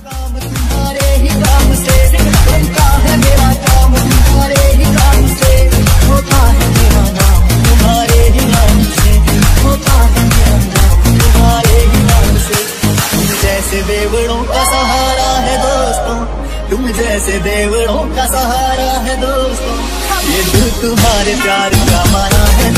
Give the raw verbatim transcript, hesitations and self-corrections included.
काम तुम्हारे ही काम से बनता है मेरा काम, तुम्हारे ही काम से होता है मेरा नाम, तुम्हारे ही नाम से होता है मेरा नाम, तुम्हारे ही नाम से। तुम जैसे देवड़ों का सहारा है दोस्तों, तुम जैसे देवड़ों का सहारा है दोस्तों, ये दिल तुम्हारे प्यार का माना है